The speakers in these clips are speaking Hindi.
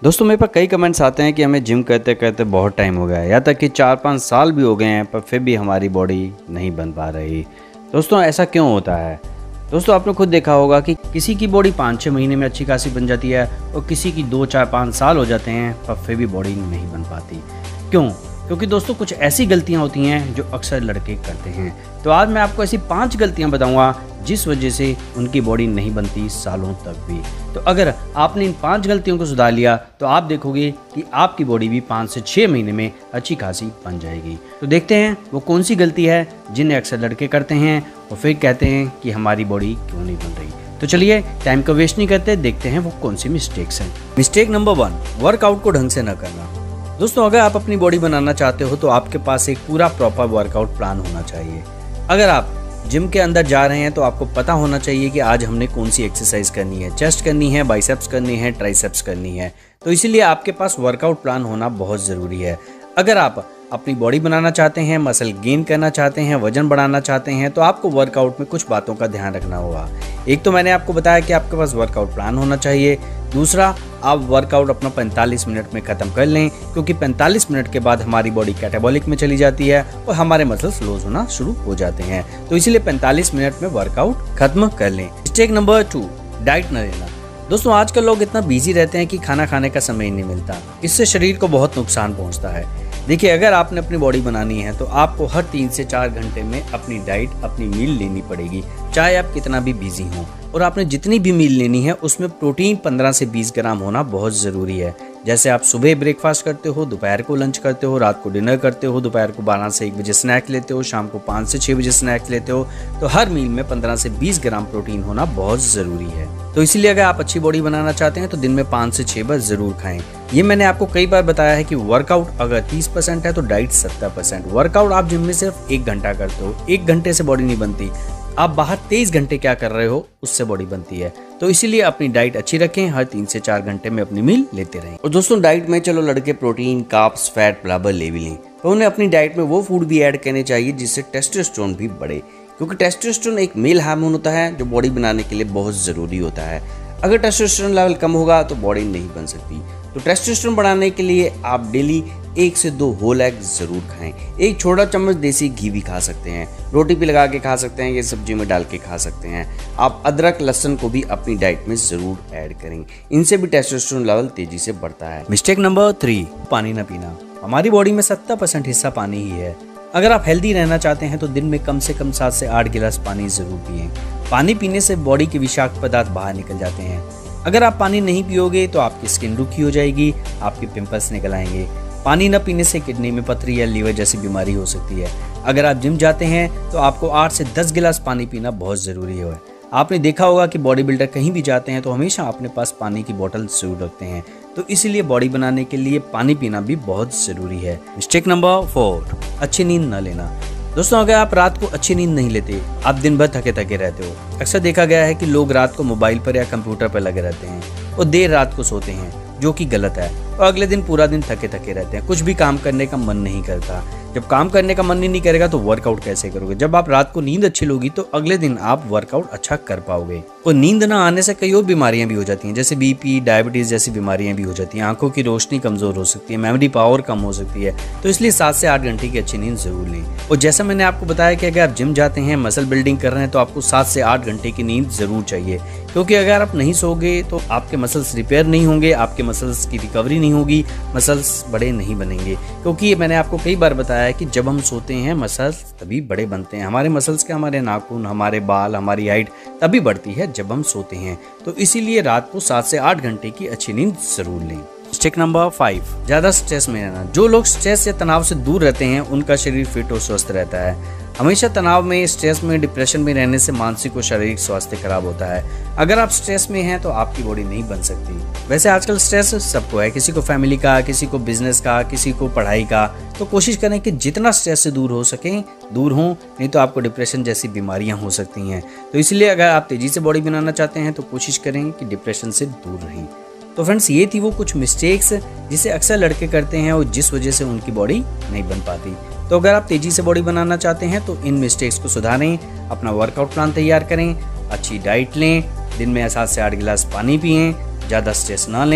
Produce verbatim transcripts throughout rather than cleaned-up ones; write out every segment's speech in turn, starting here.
दोस्तों मेरे पास कई कमेंट्स आते हैं कि हमें जिम करते करते बहुत टाइम हो गया है, या तक कि चार पाँच साल भी हो गए हैं, पर फिर भी हमारी बॉडी नहीं बन पा रही। दोस्तों ऐसा क्यों होता है? दोस्तों आपने खुद देखा होगा कि किसी की बॉडी पाँच छः महीने में अच्छी खासी बन जाती है और किसी की दो चार पाँच साल हो जाते हैं, पर फिर भी बॉडी नहीं बन पाती। क्यों? क्योंकि दोस्तों कुछ ऐसी गलतियां होती हैं जो अक्सर लड़के करते हैं। तो आज मैं आपको ऐसी पांच गलतियां बताऊंगा जिस वजह से उनकी बॉडी नहीं बनती सालों तक भी। तो अगर आपने इन पांच गलतियों को सुधार लिया तो आप देखोगे कि आपकी बॉडी भी पाँच से छः महीने में अच्छी खासी बन जाएगी। तो देखते हैं वो कौन सी गलती है जिन्हें अक्सर लड़के करते हैं और फिर कहते हैं कि हमारी बॉडी क्यों नहीं बन रही। तो चलिए टाइम को वेस्ट नहीं करते, देखते हैं वो कौन सी मिस्टेक्स हैं। मिस्टेक नंबर वन, वर्कआउट को ढंग से न करना। दोस्तों अगर आप अपनी बॉडी बनाना चाहते हो तो आपके पास एक पूरा प्रॉपर वर्कआउट प्लान होना चाहिए। अगर आप जिम के अंदर जा रहे हैं तो आपको पता होना चाहिए कि आज हमने कौन सी एक्सरसाइज करनी है, चेस्ट करनी है, बाइसेप्स करनी है, ट्राइसेप्स करनी है। तो इसीलिए आपके पास वर्कआउट प्लान होना बहुत ज़रूरी है। अगर आप अपनी बॉडी बनाना चाहते हैं, मसल गेन करना चाहते हैं, वजन बढ़ाना चाहते हैं, तो आपको वर्कआउट में कुछ बातों का ध्यान रखना होगा। एक तो मैंने आपको बताया कि आपके पास वर्कआउट प्लान होना चाहिए। दूसरा, आप वर्कआउट अपना पैंतालीस मिनट में ख़त्म कर लें, क्योंकि पैंतालीस मिनट के बाद हमारी बॉडी कैटाबॉलिक में चली जाती है और हमारे मसल्स लूज होना शुरू हो जाते हैं। तो इसीलिए पैंतालीस मिनट में वर्कआउट खत्म कर लें। मिस्टेक नंबर टू, डाइट न लेना। दोस्तों आजकल लोग इतना बिजी रहते हैं कि खाना खाने का समय ही नहीं मिलता। इससे शरीर को बहुत नुकसान पहुंचता है। देखिए, अगर आपने अपनी बॉडी बनानी है तो आपको हर तीन से चार घंटे में अपनी डाइट, अपनी मील लेनी पड़ेगी, चाहे आप कितना भी बिजी हों। और आपने जितनी भी मील लेनी है उसमें प्रोटीन पंद्रह से बीस ग्राम होना बहुत ज़रूरी है। जैसे आप सुबह ब्रेकफास्ट करते हो, दोपहर को लंच करते हो, रात को डिनर करते हो, दोपहर को बारह से एक बजे स्नैक लेते हो, शाम को पाँच से छः बजे स्नैक लेते हो, तो हर मील में पंद्रह से बीस ग्राम प्रोटीन होना बहुत ज़रूरी है। तो इसीलिए अगर आप अच्छी बॉडी बनाना चाहते हैं तो दिन में पाँच से छः बार ज़रूर खाएं। ये मैंने आपको कई बार बताया है कि वर्कआउट अगर तीस परसेंट है तो डाइट सत्तर परसेंट। वर्कआउट आप जिम में सिर्फ एक घंटा करते हो, एक घंटे से बॉडी नहीं बनती। आप बाहर तेईस घंटे क्या कर रहे हो उससे बॉडी बनती है। तो इसीलिए अपनी डाइट अच्छी रखें, हर तीन से चार घंटे में अपनी मील लेते रहें। और दोस्तों डाइट में चलो लड़के प्रोटीन, कार्ब्स, फैट बराबर ले भी लें, तो उन्हें अपनी डाइट में वो फूड भी ऐड करने चाहिए जिससे टेस्टोस्टेरोन भी बढ़े, क्योंकि टेस्टोस्टेरोन एक मेल हार्मोन होता है जो बॉडी बनाने के लिए बहुत ज़रूरी होता है। अगर टेस्टोस्टेरोन लेवल कम होगा तो बॉडी नहीं बन सकती। तो टेस्टोस्टेरोन बढ़ाने के लिए आप डेली एक से दो होल एग जरूर खाएं। एक छोटा चम्मच देसी घी भी खा सकते हैं, रोटी पे लगा के खा सकते हैं, ये सब्जी में डाल के खा सकते हैं। आप अदरक, लहसुन को भी अपनी डाइट में जरूर ऐड करें, इनसे भी टेस्टोस्टेरोन लेवल तेजी से बढ़ता है। मिस्टेक नंबर थ्री, पानी न पीना। हमारी बॉडी में सत्तर परसेंट हिस्सा पानी ही है। अगर आप हेल्दी रहना चाहते हैं तो दिन में कम से कम सात से आठ गिलास पानी जरूर पिएं। पानी पीने से बॉडी के विषाक्त पदार्थ बाहर निकल जाते हैं। अगर आप पानी नहीं पियोगे तो आपकी स्किन रूखी हो जाएगी, आपके पिंपल्स निकल आएंगे। पानी न पीने से किडनी में पथरी या लीवर जैसी बीमारी हो सकती है। अगर आप जिम जाते हैं तो आपको आठ से दस गिलास पानी पीना बहुत ज़रूरी है। आपने देखा होगा कि बॉडी बिल्डर कहीं भी जाते हैं तो हमेशा अपने पास पानी की बोतल जरूर रखते हैं। तो इसीलिए बॉडी बनाने के लिए पानी पीना भी बहुत ज़रूरी है। मिस्टेक नंबर फोर, अच्छी नींद न लेना। दोस्तों अगर आप रात को अच्छी नींद नहीं लेते, आप दिन भर थके थके रहते हो। अक्सर देखा गया है कि लोग रात को मोबाइल पर या कंप्यूटर पर लगे रहते हैं और देर रात को सोते हैं, जो कि गलत है। और अगले दिन पूरा दिन थके थके रहते हैं, कुछ भी काम करने का मन नहीं करता। जब काम करने का मन ही नहीं करेगा तो वर्कआउट कैसे करोगे? जब आप रात को नींद अच्छी लोगी तो अगले दिन आप वर्कआउट अच्छा कर पाओगे। और नींद ना आने से कई और बीमारियां भी हो जाती हैं, जैसे बीपी, डायबिटीज जैसी बीमारियां भी हो जाती हैं। आंखों की रोशनी कमजोर हो सकती है, मेमोरी पावर कम हो सकती है। तो इसलिए सात से आठ घंटे की अच्छी नींद जरूर लें। और जैसा मैंने आपको बताया कि अगर आप जिम जाते हैं, मसल बिल्डिंग कर रहे हैं, तो आपको सात से आठ घंटे की नींद जरूर चाहिए, क्योंकि अगर आप नहीं सोओगे तो आपके मसल्स रिपेयर नहीं होंगे, आपके मसल्स की रिकवरी नहीं होगी, मसल्स बड़े नहीं बनेंगे। क्योंकि मैंने आपको कई बार बताया है कि जब हम सोते हैं मसल्स तभी बड़े बनते हैं। हमारे मसल्स के, हमारे नाखून, हमारे बाल, हमारी हाइट तभी बढ़ती है जब हम सोते हैं। तो इसीलिए रात को सात से आठ घंटे की अच्छी नींद जरूर लें। मिस्टेक नंबर फाइव, ज्यादा स्ट्रेस में रहना। जो लोग स्ट्रेस या तनाव से दूर रहते हैं उनका शरीर फिट और स्वस्थ रहता है। हमेशा तनाव में, स्ट्रेस में, डिप्रेशन में रहने से मानसिक और शारीरिक स्वास्थ्य खराब होता है। अगर आप स्ट्रेस में हैं तो आपकी बॉडी नहीं बन सकती। वैसे आजकल स्ट्रेस सबको है, किसी को फैमिली का, किसी को बिजनेस का, किसी को पढ़ाई का। तो कोशिश करें कि जितना स्ट्रेस से दूर हो सकें दूर हों, नहीं तो आपको डिप्रेशन जैसी बीमारियां हो सकती हैं। तो इसलिए अगर आप तेजी से बॉडी बनाना चाहते हैं तो कोशिश करें कि डिप्रेशन से दूर रहें। तो फ्रेंड्स, ये थी वो कुछ मिस्टेक्स जिसे अक्सर लड़के करते हैं और जिस वजह से उनकी बॉडी नहीं बन पाती। तो अगर आप तेजी से बॉडी बनाना चाहते हैं तो इन मिस्टेक्स को सुधारें, अपना वर्कआउट प्लान तैयार करें, अच्छी डाइट लें, दिन में सात से आठ गिलास पानी पिएं, ज़्यादा स्ट्रेस ना लें,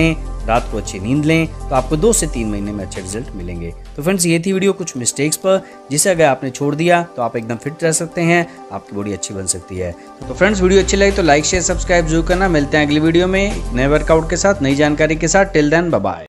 रात को अच्छी नींद लें तो आपको दो से तीन महीने में अच्छे रिजल्ट मिलेंगे। तो फ्रेंड्स ये थी वीडियो कुछ मिस्टेक्स पर, जिसे अगर आपने छोड़ दिया तो आप एकदम फिट रह सकते हैं, आपकी बॉडी अच्छी बन सकती है। तो फ्रेंड्स वीडियो अच्छी लगी तो लाइक शेयर सब्सक्राइब जरूर करना। मिलते हैं अगली वीडियो में नए वर्कआउट के साथ, नई जानकारी के साथ। Till then bye bye.